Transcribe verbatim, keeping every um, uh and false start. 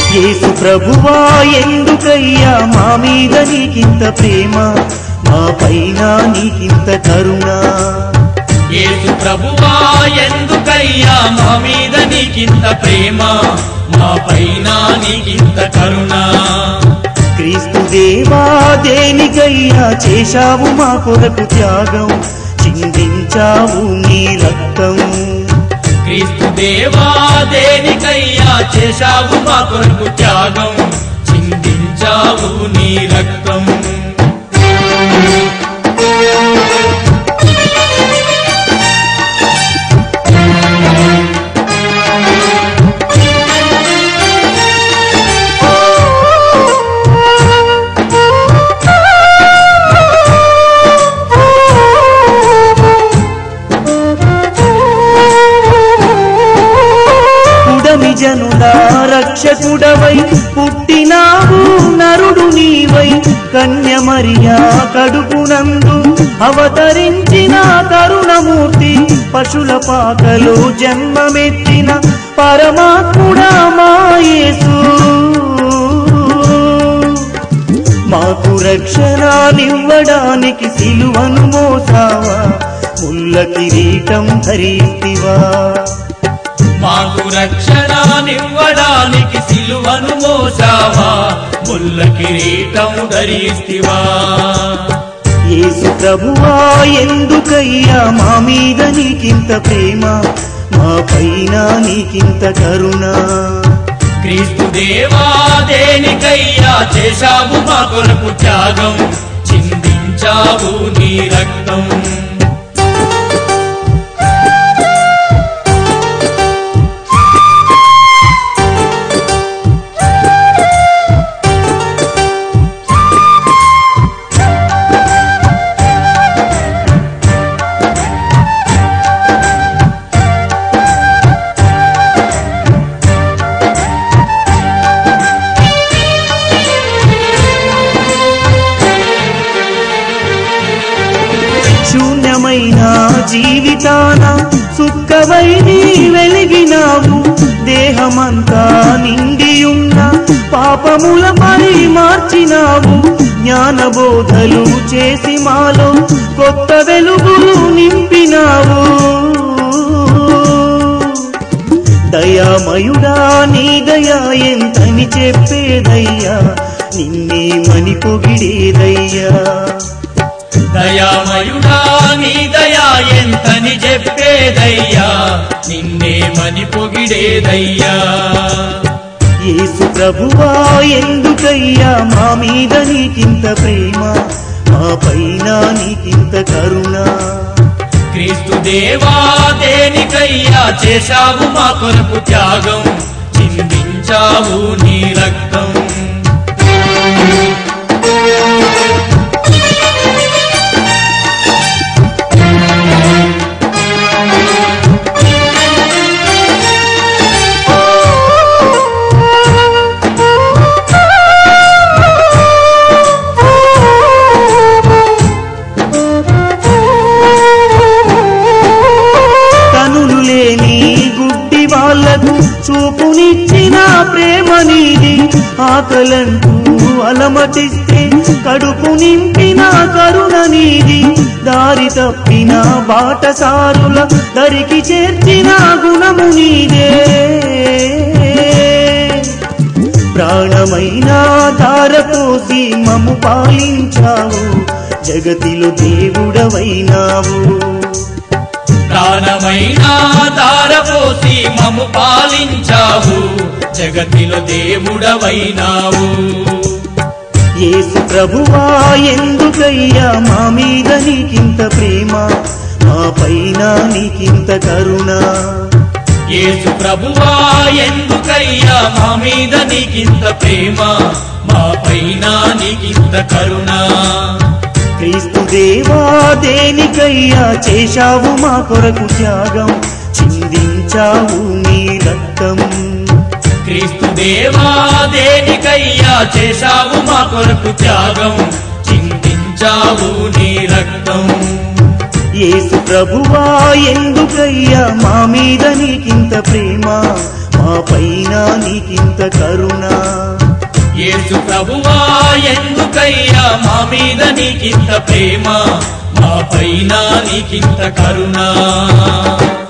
యేసు ప్రభువా ఎందుకయ్యా మా మీద నీకింత ప్రేమ, మా పైన నీకింత కరుణ. యేసు ప్రభువా ఎందుకయ్యా మా మీద నీకింత ప్రేమ, మా పైన నీకింత కరుణ. క్రీస్తు దేవా దేనికయ్యా చేశావు మా కొరకు త్యాగం, చిందించావు నీ రక్తం. క్రీస్తు దేవా దేనికయ్యా చేశావు మా కొరకు త్యాగం, చిందించావు నీ రక్తం. జనుల రక్షకుడవై పుట్టినావు నరుడు నీవై, కన్య మరియా కడుపునందు అవతరించిన కరుణమూర్తి, పశుల పాకలో జన్మమెత్తిన పరమాత్ముడా మా యేసు. మాకు రక్షణనివ్వడానికి సిలువను మోసావా, ముల్ల కిరీటం ధరిస్తివా. మాకు రక్షణనివ్వడానికి సిలువను మోసావా, ముల్ల కిరీటం ధరిస్తివా. యేసు ప్రభువా ఎందుకయ్యా మా మీద నీకింత ప్రేమ, మా పైన నీకింత కరుణ. క్రీస్తు దేవా దేనికయ్యా చేశావు మా కొరకు త్యాగం, చిందించావు నీ రక్తం. శూన్యమైన జీవితాన సుక్కవై నీ వెలిగినావు, దేహమంతా నిండియున్న పాపములపై మార్చినావు. జ్ఞానబోధలు చేసి మాలో కొత్త వెలుగులు నింపినావు. దయామయుడా నీ దయా ఎంతని చెప్పేదయ్యా, నిన్నే మని పొగిడేదయ్యా. దయామయుడా నీ దయా ఎంతని చెప్పేదయ్యా, నిన్నే మని పొగిడేదయ్యా. యేసు ప్రభువా ఎందుకయ్యా మా మీద నీకింత ప్రేమ, మా పైన నీకింత కరుణ. క్రీస్తు దేవా దేనికయ్యా చేశావు మా కొరకు త్యాగం, చిందించావు నీ రక్తం. చూపునిచ్చిన ప్రేమ నీది, ఆకలంటూ అలమటిస్తే కడుపు నింపిన కరుణ నీది. దారి తప్పిన బాటసారుల దరికి చేర్చిన గుణము నీదే. ప్రాణమైన ధారపోసి మము పాలించావు, జగతిలో దేవుడవైనావు. ప్రాణమైన ధారపోసి మము పాలించావు, జగతిలో దేవుడవైనావు. యేసు ప్రభువా ఎందుకయ్యా మా మీద నీకింత ప్రేమ, మా పైన నీకింత కరుణ. యేసు ప్రభువా ఎందుకయ్యా మా మీద నీకింత ప్రేమ, మా పైన నీకింత కరుణ. క్రీస్తు దేవా దేనికయ్యా చేశావు మా కొరకు త్యాగం, చిందించావు నీ రక్తం. క్రీస్తు దేవా దేనికయ్యా చేశావు మా కొరకు త్యాగం, చిందించావు నీ రక్తం. యేసు ప్రభువా ఎందుకయ్యా మా మీద నీకింత ప్రేమ, మా పైన నీకింత కరుణ యేసు ప్రభువా ఎందుకయ్యా మా మీద నీకింత ప్రేమ మా పైన నీకింత కరుణ